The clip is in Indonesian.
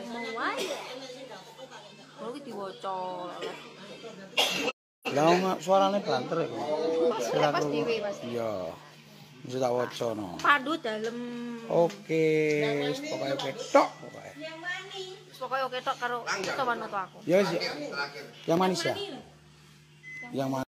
ngomong wae. Kalau ki diwaca. Lah suarane banter iku. Pas dhewe Mas. Iya. Wis tak waca no. Pandu dalem. Oke, pokoke oke tok pokoke. Pokoke oke tok karo coba noto aku. Ya wis. Yang manis ya? Yang manis.